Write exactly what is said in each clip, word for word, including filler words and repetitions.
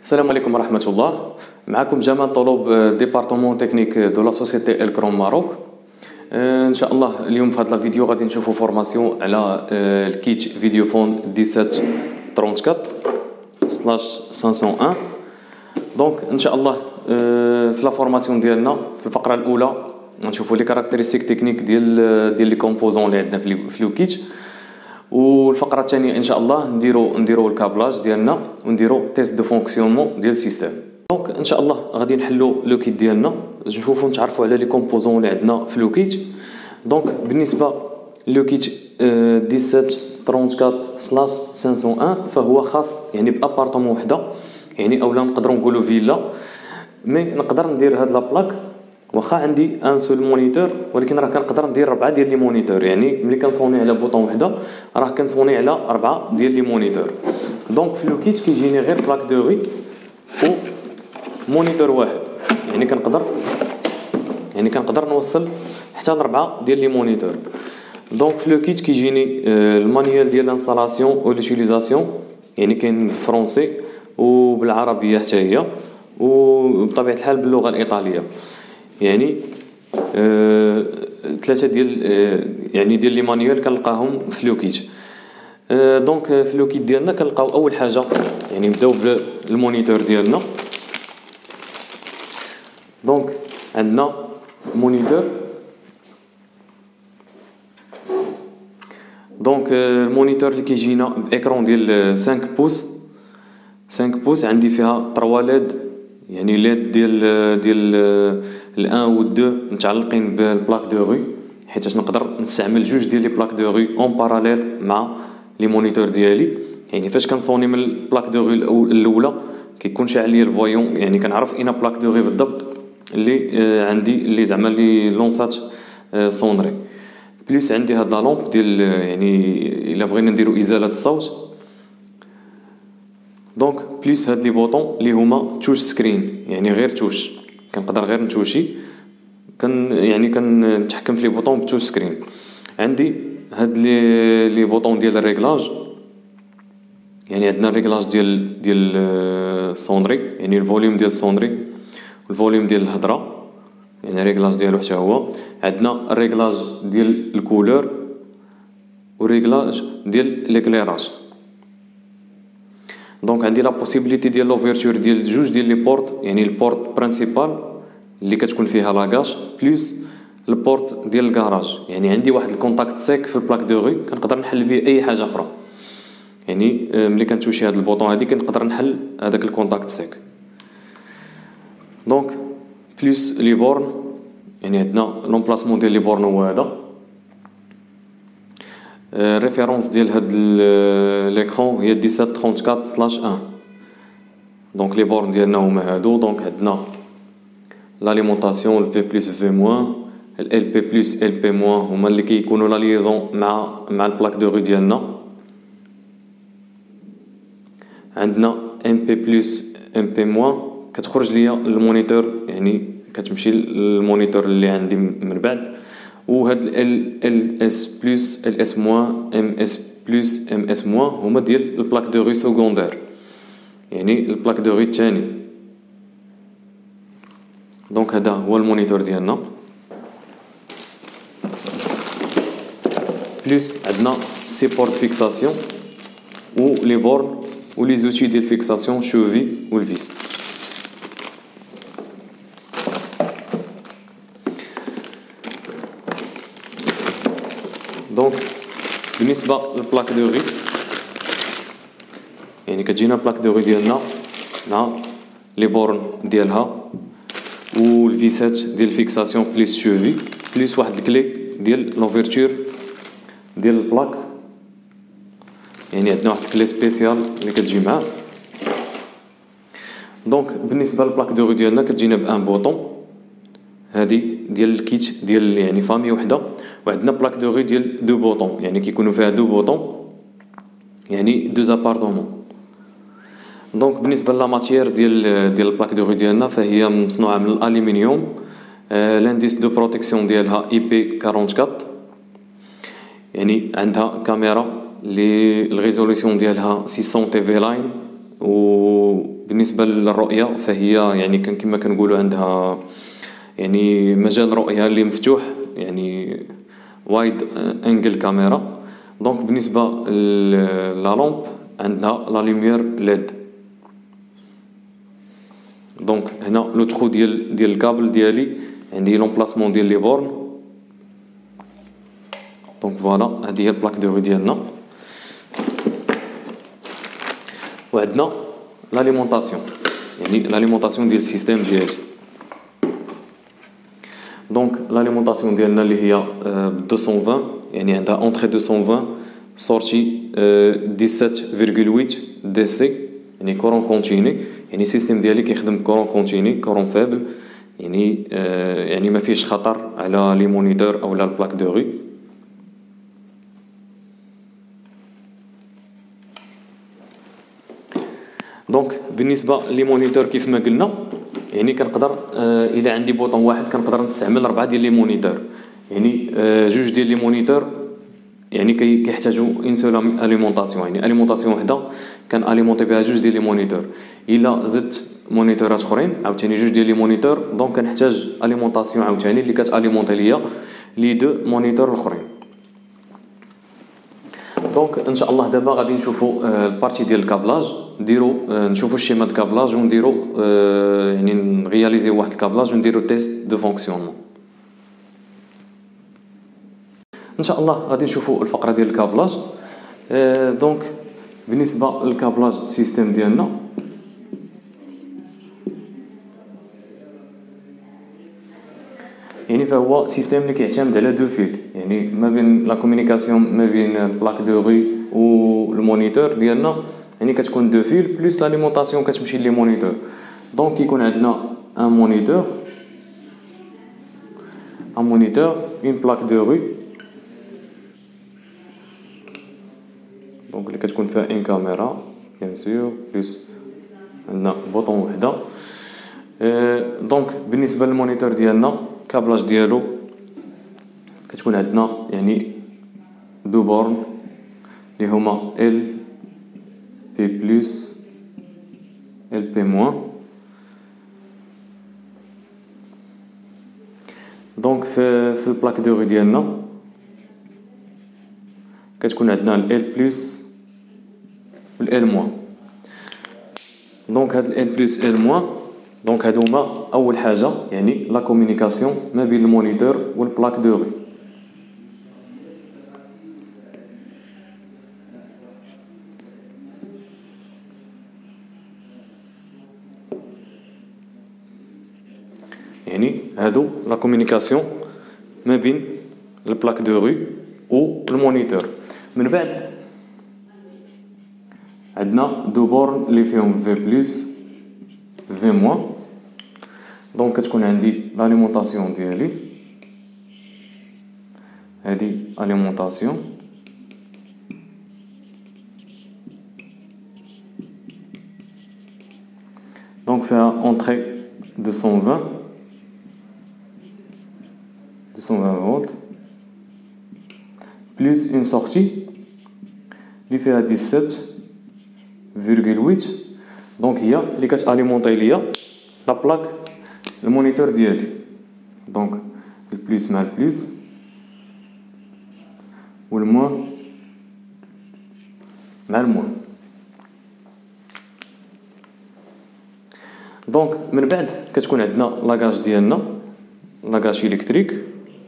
السلام عليكم ورحمة الله. معكم جمال طلوب ديبارتمون تكنيك دو لا سوسيتي الكروم ماروك. ان شاء الله اليوم في هذا الفيديو غادي نشوفوا فورماسيون على الكيت فيديو فون سبعة سبعة أربعين سلاش خمسمية وواحد. دونك ان شاء الله في لا فورماسيون ديالنا في الفقرة الأولى نشوفوا لي كاركتيرستيك تكنيك ديال ديال لي كومبوزون اللي عندنا في لو كيت، والفقره الثانيه ان شاء الله نديرو نديرو الكابلاج ديالنا ونديرو تيست دو فونكسيونمون ديال السيستم. دونك ان شاء الله غادي نحلو لو كيت ديالنا، نشوفو نتعرفوا على لي كومبوزون اللي عندنا في لو كيت. دونك بالنسبه لو كيت سبعة أربعين سلاش خمسمية وواحد فهو خاص يعني بابارتمون وحده، يعني اولا نقدروا نقولوا فيلا، مي نقدر ندير هاد لا بلاك واخا عندي ان سول مونيتور، ولكن راه كنقدر ندير ربعه ديال لي مونيتور، يعني ملي كنصوني على بوطون وحده راه كنصوني على اربعه ديال لي مونيتور. دونك في لو كيت كيجيني غير بلاك دو غي و مونيتور واحد، يعني كنقدر يعني كنقدر نوصل حتى لربعه ديال لي مونيتور. دونك في لو كيت كيجيني المانيوال ديال الانستالاسيون و لوتيليزاسيون، يعني كاين بالفرنسي وبالعربيه حتى هي، وبطبيعه الحال باللغه الايطاليه، يعني آه، ثلاثه ديال آه، يعني ديال لي مانيوال كنلقاهم في لو كيت. آه، دونك في لو كيت ديالنا كنلقاو اول حاجه، يعني نبداو بالمونيتور ديالنا. دونك عندنا مونيتور، دونك آه، المونيتور اللي كيجينا باكرون ديال خمسة بوس خمسة بوس، عندي فيها ثلاثة ليد، يعني ليد ديال ديال الان و دو متعلقين بالبلاك دو غي، حيت نقدر نستعمل جوج ديال لي بلاك دو غي اون باراليل مع لي مونيتور ديالي. يعني فاش كنصوني من البلاك دو غي الاولى كيكون شاعل لي الفويون، يعني كنعرف اين بلاك دو غي بالضبط اللي عندي، اللي زعما اللي لونسات صونري. بليس عندي هاد لا لومب ديال، يعني الا بغينا نديرو ازاله الصوت. دونك بليس هاد لي بوطون اللي هما توش سكرين، يعني غير توش، كنقدر غير نتوشي، كن يعني كنتحكم في لي بوطون بتوش سكرين. عندي هاد لي لي بوطون ديال الريغلاج، يعني عندنا الريغلاج ديال ديال الصوندري، يعني الفوليوم ديال الصوندري والفوليوم ديال الهضره، يعني الريغلاج ديالو حتى هو. عندنا الريغلاج ديال الكولور والريغلاج ديال ليكليراج. دونك عندي لا بوسيبيليتي ديال لوفيرتور ديال جوج ديال لي بورت، يعني البورت برينسيبال اللي كتكون فيها لاكاش بلس البورت ديال الكراج، يعني عندي واحد الكونتاكت سيك في البلاك دو غي كنقدر نحل به اي حاجه اخرى، يعني ملي كنتوشي هاد البوطون هادي كنقدر نحل هذاك الكونتاكت سيك. دونك بلس لي بورن، يعني عندنا لومبلاسمون ديال لي بورن هو هذا. الريفيرونس ديال هاد ليكرون هي سبعة أربعين سلاش واحد. دونك لي بورن ديالنا هما هادو. دونك عندنا لاليمونطاسيون الفي بلس في موان، ال بي بلس ال بي موان هما اللي كيكونوا لا ليزون مع مع البلاك دو غي ديالنا. عندنا ام بي بلس ام بي موان كتخرج ليا المونيتور، يعني كتمشي للمونيتور اللي عندي من بعد. وهاد ال ال اس بلس ال اس موان ام اس بلس ام اس موان هما ديال البلاك دو غي سكوندير، يعني البلاك دو غي الثاني. دونك هذا هو المونيتور ديالنا. بلس عندنا سي بورت فيكساسيون و لي بورن و لي زوتي ديال فيكساسيون شوفي و الفيس. دونك بالنسبه للبلاك دو غي، يعني كتجينا البلاك دو غي ديالنا مع لي بورن ديالها والفيسات ديال الفيكساسيون بليس شوفي، بليس واحد الكلي ديال لوفيرتور ديال البلاك، يعني عندنا واحد الكلي سبيسيال اللي كتجي معاه. دونك بالنسبه للبلاك دو غي ديالنا كتجينا بان بوطون، هادي ديال الكيت ديال يعني فامي وحده. وعندنا بلاك دو غي ديال دو بوطون، يعني كيكونوا فيها دو بوطون، يعني دو زابارتمون. دونك بالنسبه لا ماتيير ديال ديال البلاك دو غي ديالنا فهي مصنوعه من الالومنيوم. آه لانديس دو بروتيكسيون ديالها اي بي أربعة وأربعين، يعني عندها كاميرا اللي الريزوليسيون ديالها ستمية تي في لاين و بالنسبه للرؤيه فهي يعني كان كما كنقولوا عندها يعني مجال رؤيه اللي مفتوح، يعني وايد انجل كاميرا. دونك بالنسبه لا لامب عندها لا لوميير ليد. دونك هنا لو تخو ديال ديال الكابل ديالي عندي لومبلاسمون ديال لي بورن. دونك فوالا هذه هي البلاك دو ديالنا. وعندنا لاليمونطاسيون، يعني لاليمونطاسيون ديال السيستيم ديالي. دونك لاليمونطاسيون ديالنا اللي هي مئتين وعشرين، يعني عندها اونتري مئتين وعشرين سورتي سبعة عشر فاصلة ثمانية دي سي، يعني كورون كونتيني. يعني السيستيم ديالي كيخدم كورون كونتيني، كورون فابل، يعني آه يعني ما فيش خطر على لي مونيتور او لا البلاك دو غي. دونك بالنسبه لي مونيتور كيف ما قلنا، يعني كنقدر آه الا عندي بوطون واحد كنقدر نستعمل اربعه ديال لي مونيتور. يعني آه جوج ديال لي مونيتور يعني كي كيحتاجوا اون سول اليمونطاسيون، يعني اليمونطاسيون وحده كان اليمونطي بها جوج ديال لي مونيتور. الا زدت مونيتورات اخرين عاوتاني جوج ديال لي مونيتور، دونك كنحتاج اليمونطاسيون عاوتاني اللي كتاليمونطي ليا لي دو مونيتور الاخرين. دونك ان شاء الله دابا غادي نشوفوا البارتي ديال الكابلاج، نديروا نشوفوا الشيما د كابلاج ونديروا يعني نغياليزيو واحد الكابلاج ونديروا تيست دو فونكسيونمون. ان شاء الله غادي نشوفوا الفقره ديال الكابلاج. دونك بالنسبه للكابلاج السيستيم ديالنا، يعني فهو سيستيم اللي كيعتمد على دو فيل، يعني ما بين لا كومونيكاسيون ما بين البلاك دو غي و المونيتور ديالنا، يعني كتكون دو فيل بلس لاليمونطاسيون كتمشي لي مونيتور. دونك كيكون عندنا ان مونيتور ان مونيتور اون بلاك دو غي، دونك اللي كتكون فيها ان كاميرا بيان سور بلس عندنا بوطون وحده. دونك بالنسبه للمونيتور ديالنا كابلاج ديالو كتكون عندنا يعني دو بورن اللي هما ال بي بلس ال بي موان. دونك في في البلاك دو غي ديالنا كتكون عندنا ال بلس والال موان. دونك هاد ال بلس ال موان دونك هادو هما اول حاجه، يعني لا كومونيكاسيون ما بين المونيتور والبلاك دو غي. يعني هادو لا كومونيكاسيون ما بين البلاك دو غي و المونيتور. من بعد عندنا دو بورن اللي فيهم في بلس في موان. دونك كتكون عندي لاليمونطاسيون ديالي، هادي اليمونطاسيون دونك فيها اونطري مئتين وعشرين مئتين وعشرين فولت بلس اون سورتي اللي فيها سبعة عشر فاصلة ثمانية. دونك هي اللي كتاليمونطي ليا لا بلاك المونيتور ديالي. دونك البلس مع البلس والموان مع الموان. دونك من بعد كتكون عندنا لاكاج ديالنا، لاكاج الكتريك.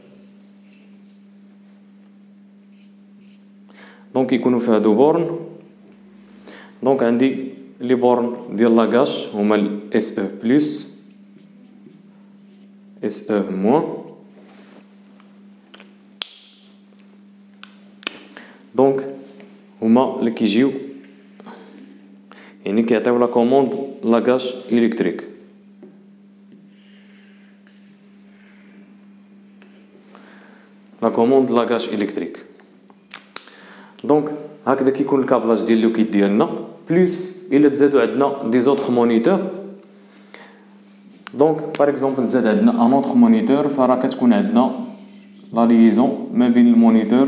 دونك يكونوا فيها دو بورن. دونك عندي لي بورن ديال لاكاج هما ال اس او بلس اس او موان. دونك هما اللي كيجيو يعني كيعطيو لا كوموند لاكاج الكتريك. لا كوموند لاكاج الكتريك. دونك هكذا كيكون الكابلاج ديال لوكيت ديالنا. بلس الا تزادوا عندنا دي زوطخ مونيتور، دونك بار اكزومبل تزاد عندنا ان اوتر مونيتور، فراه كتكون عندنا لا ليزون ما بين المونيتور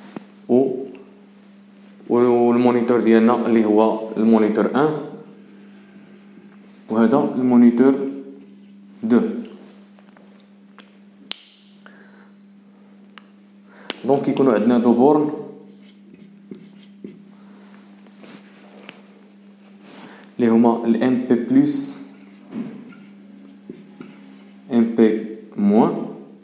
و والمونيتور ديالنا اللي هو المونيتور واحد وهذا المونيتور دو. دونك يكونوا عندنا دو بورن اللي هما ال ام بي بلس ام بي موان.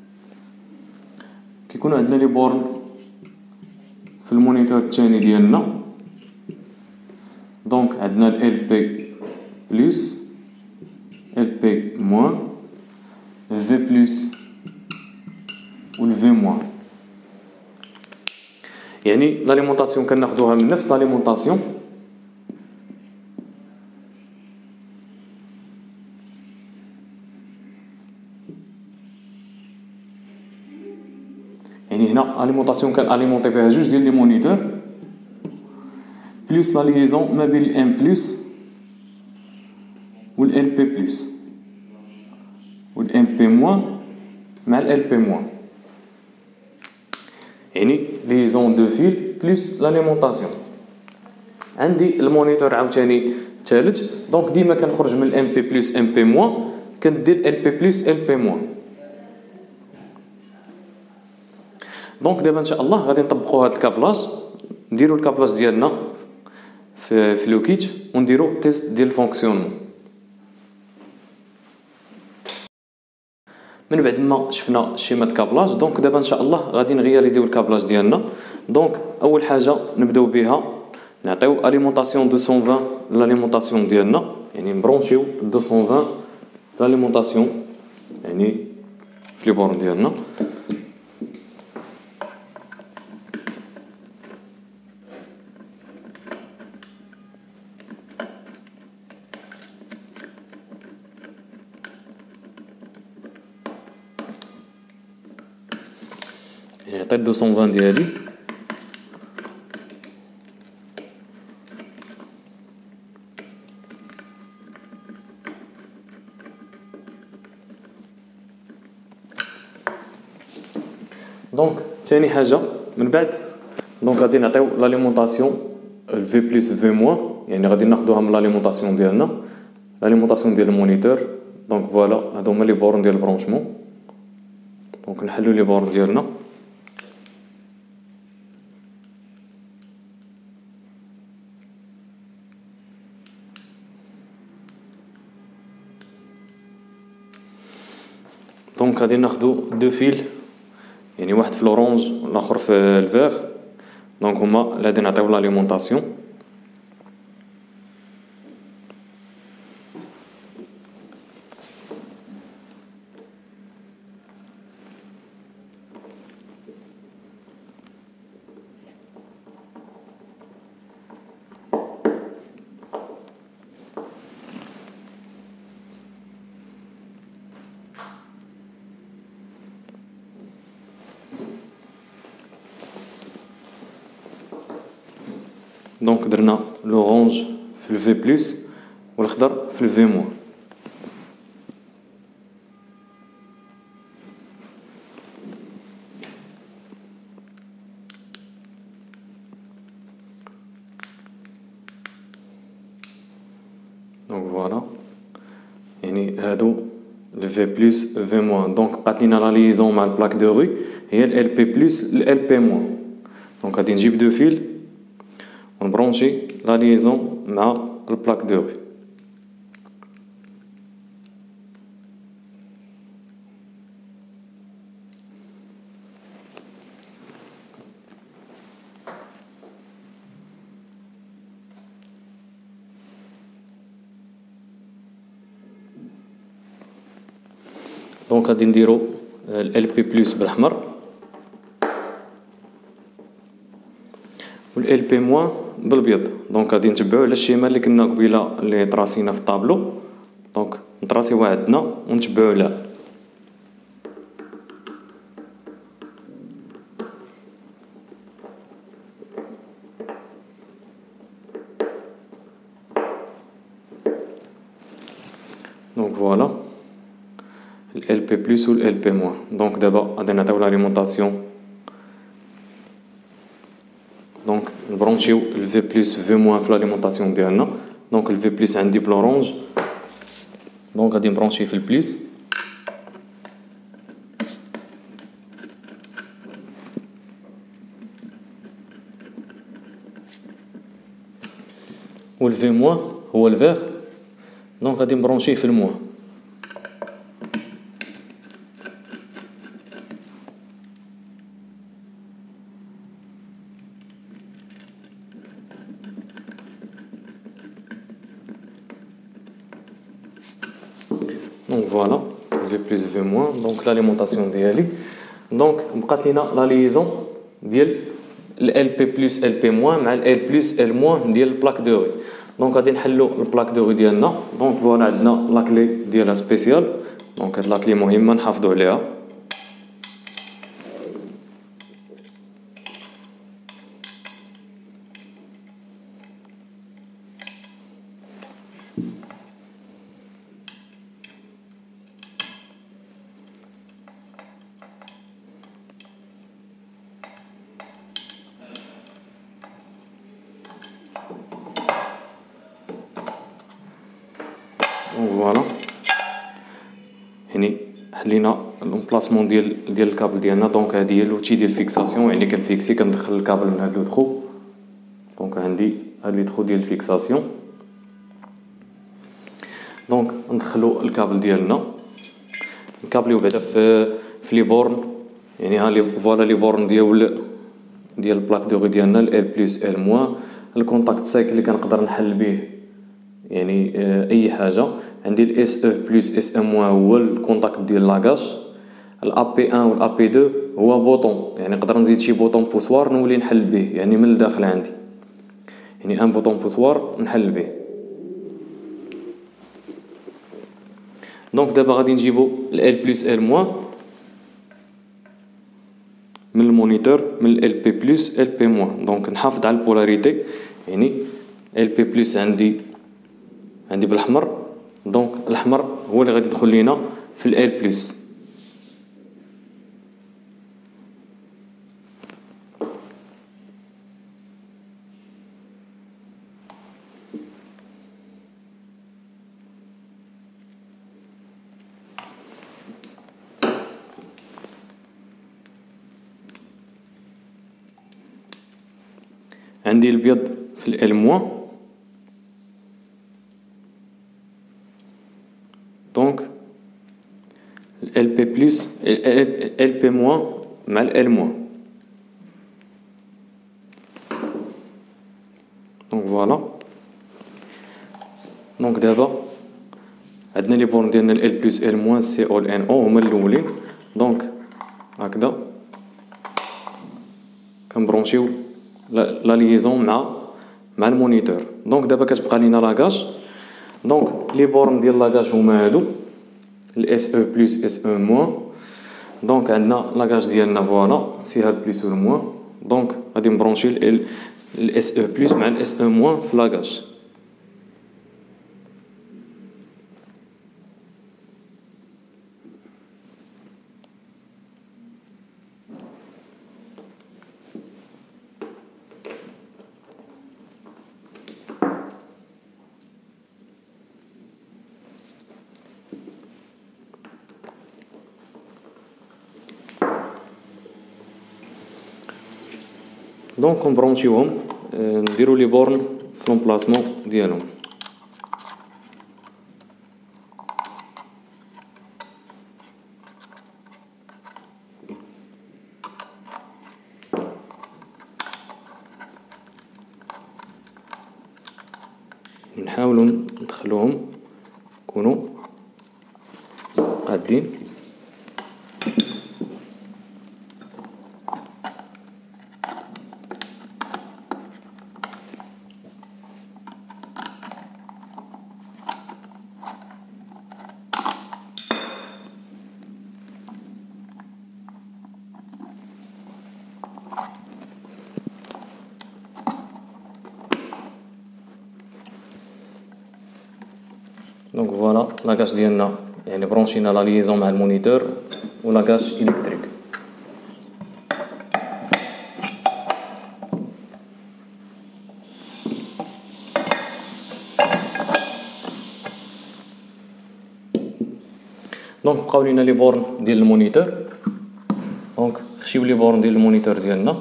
كيكونوا عندنا لي بورن في المونيتور الثاني ديالنا، دونك عندنا ال ال بي بلس ال بي موان في بلس و ال في موان. يعني لاليمونطاسيون كناخدوها من نفس لاليمونطاسيون يعني هنا اليمونطاسيون كناليمونطي بها جوج ديال لي مونيتور بلس لا ليزون ما بين الام بلس و ال بي بلس و الام بي موان مع ال بي موان، يعني ليزون دو فيل بلس لاليمونطاسيون. عندي المونيتور عاوتاني الثالث، دونك ديما كنخرج من الام بي بلس ام بي موان كندير ال بي بلس ال بي موان. دونك دابا ان شاء الله غادي نطبقوا هذا الكابلاج، نديروا الكابلاج ديالنا في في لو كيت ونديروا تيست ديال الفونكسيونمون. من بعد ما شفنا شيمات كابلاج، دونك دابا ان شاء الله غادي نغياليزيو الكابلاج ديالنا. دونك اول حاجه نبداو بها نعطيو اليمونطاسيون مئتين وعشرين لاليمونطاسيون ديالنا، يعني نبرونشيو مئتين وعشرين لاليمونطاسيون يعني في لي بورن ديالنا. يعني عطيت مئتين وعشرين ديالي، دونك ثاني حاجه من بعد دونك غادي نعطيو لاليمونطاسيون في بلس في موان، يعني غادي ناخذوها من لاليمونطاسيون ديالنا لاليمونطاسيون ديال المونيتور. دونك فوالا هادو هما لي بورن ديال البرونشمون. دونك نحلو لي بورن ديالنا، دونك غادي ناخدو دو فيل، يعني واحد في لورانج والاخر في الفيغ. دونك هما اللي غادي نعطيو لاليمونطاسيون. دونك درنا لورانج في الفي بلس والاخضر في الفي موان. دونك فوالا يعني هادو الفي بلس في موان. دونك بقات لينا لا ليزون مع البلاك دو روي هي ال بي بلس ال بي موان. دونك غادي نجيب دو فيل ونبرونشي لا ليزون مع البلاك دو روي. دونك غادي نديرو ال بي بلس بالاحمر وال بي موان بالابيض. دونك غادي نتبعو على الشيما اللي كنا قبيله اللي طراسينا في الطابلو. دونك نطراسيوها عندنا ونتبعو عليها. دونك فوالا ال بي بلس و ال بي موان. دونك دابا غادي نعطيو لاليمونطاسيون. دونك نبرونشيو ال في بلس في موان في لاليمونطاسيون ديالنا. دونك ال في بلس عندي بلورونج دونك غادي نبرونشيه في البليس. والفي موان هو الفيغ، دونك غادي نبرونشيه في الموان. دونك فوالا في بلس في موان. دونك لاليمونطاسيون ديالي. دونك بقات لينا لا ليزون ديال ال بي بلس ال بي موان مع ال بلس ال موان ديال البلاك دو غي. دونك غادي نحلو البلاك دو غي ديالنا. دونك فوالا عندنا لاكلي ديالها سبيسيال. دونك هاد لاكلي مهمه نحافظوا عليها. فوالا يعني حلينا الامبلاسمون ديال ديال الكابل ديالنا. دونك هذه هي لوتي ديال الفيكساسيون، يعني كنفيكسي كندخل الكابل من هاد لو تخو. دونك عندي هاد لي تخو ديال الفيكساسيون. دونك ندخلو الكابل ديالنا، نكابليو بعدا في في لي بورن، يعني ها لي فوالا لي بورن ديال ديال البلاك دو غي ديالنا ال بلس ال موان. الكونتاكت سايكل اللي كنقدر نحل به يعني اي حاجه. عندي الاس او بلس اس ام موان هو الكونتاكت ديال لاكاش. الا بي واحد والا بي اثنين هو بوطون، يعني نقدر نزيد شي بوطون بوسوار نولي نحل به يعني من الداخل عندي، يعني ان بوطون بوسوار نحل به. دونك دابا غادي نجيبو ال بلس ال موان من المونيتور من ال بي بلس ال بي موان. دونك نحافظ على البولاريتي، يعني ال بي بلس عندي عندي بالاحمر. دونك الاحمر هو اللي غادي يدخل لينا في ال بلس. عندي الابيض في ال موان. دونك ال بي بلس ال بي موان مع ال موان. دونك فوالا. دونك دابا عندنا لي بورن ديالنا ال بلس ال موان سي او ان او هما الاولين. دونك هكذا كنبرونشيو لا ليزون مع مع المونيتور. دونك دابا كتبقى لينا لاكاش. دونك لي بورن ديال لاكاش هما هادو الاس او بلس اس او موان. دونك عندنا لاكاش ديالنا فوالا فيها البلس و الموان. دونك غادي نبرونشي الاس او بلس مع الاس او موان في لاكاش. دونك نبرونشيوهم، نديرو لي بورن في لومبلاسمون ديالهم. نحاولوا ندخلوهم يكونوا قادين. دونك فوالا لاكاش ديالنا يعني برونشينا لا ليزون مع المونيتور و لاكاش الكتريك. دونك بقاو لينا لي بورن ديال المونيتور. دونك خشيو لي بورن ديال المونيتور ديالنا.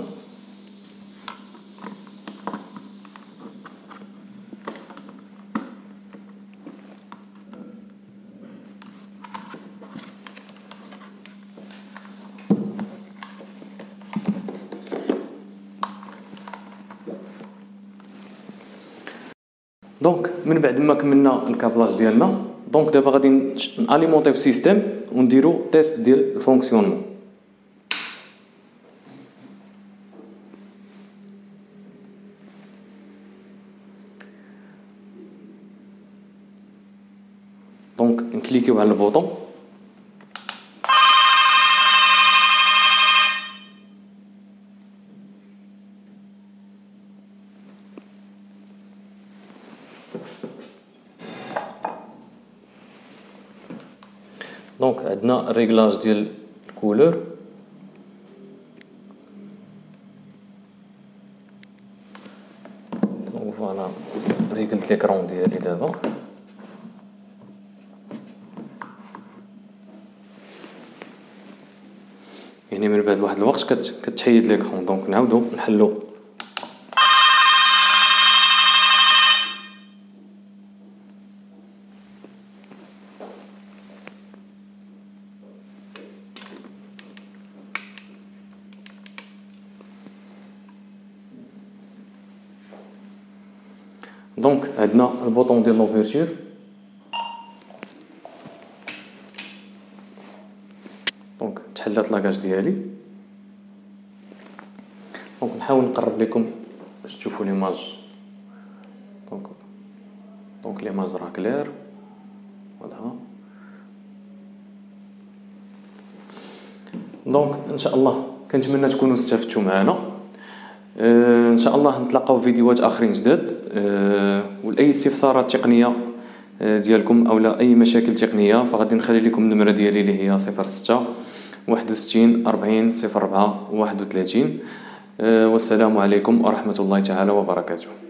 دونك من بعد ما كملنا الكابلاج ديالنا، دونك دابا غادي ناليمونطيو السيستيم ونديرو تيست ديال الفونكسيونمون. دونك نكليكيو على البوطون. دونك عندنا الريغلاج ديال الكولور. دونك فوالا ريغلت ليكرون ديالي دابا. يعني من بعد واحد الوقت كت كتحيد ليكرون. دونك نعاودو نحلو دونك عندنا البوطون ديال لوفيرتور. دونك تحلات لاكاج ديالي. دونك نحاول نقرب لكم باش تشوفوا ليماج. دونك دونك ليماج راه كلير واضحه. دونك ان شاء الله كنتمنى تكونوا استفدتوا معنا. أه ان شاء الله نتلاقاو في فيديوهات اخرين جداد. أه ولاي استفسارات تقنيه ديالكم او لا اي مشاكل تقنيه فغادي نخلي لكم النمره ديالي اللي هي صفر ستة واحد وستين أربعين صفر أربعة واحد وثلاثين. أه والسلام عليكم ورحمه الله تعالى وبركاته.